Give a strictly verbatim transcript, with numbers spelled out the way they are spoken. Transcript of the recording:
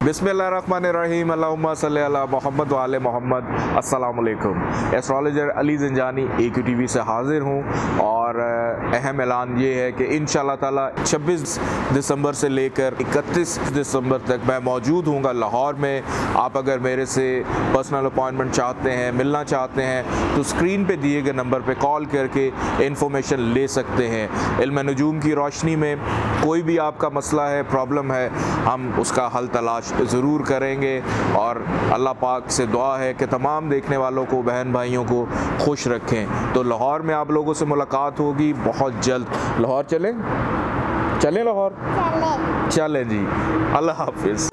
बिस्मिल्लाहिर्रहमानिर्रहीम, अल्लाहुम्मा सल्ली अला मुहम्मद व आले मोहम्मद। अस्सलाम वालेकुम। Astrologer Ali Zanjani A Q T V से हाज़िर हूँ और अहम ऐलान ये है कि इंशाअल्लाह ताला छब्बीस दिसंबर से लेकर इकतीस दिसंबर तक मैं मौजूद हूँगा लाहौर में। आप अगर मेरे से पर्सनल अपॉइंटमेंट चाहते हैं, मिलना चाहते हैं, तो स्क्रीन पे दिए गए नंबर पे कॉल करके इंफॉर्मेशन ले सकते हैं। इल्म नजूम की रोशनी में कोई भी आपका मसला है, प्रॉब्लम है, हम उसका हल तलाश ज़रूर करेंगे। और अल्लाह पाक से दुआ है कि तमाम देखने वालों को, बहन भाइयों को खुश रखें। तो लाहौर में आप लोगों से मुलाकात होगी बहुत जल्द। लाहौर चलें चलें लाहौर चले। चलें जी। अल्लाह हाफिज़।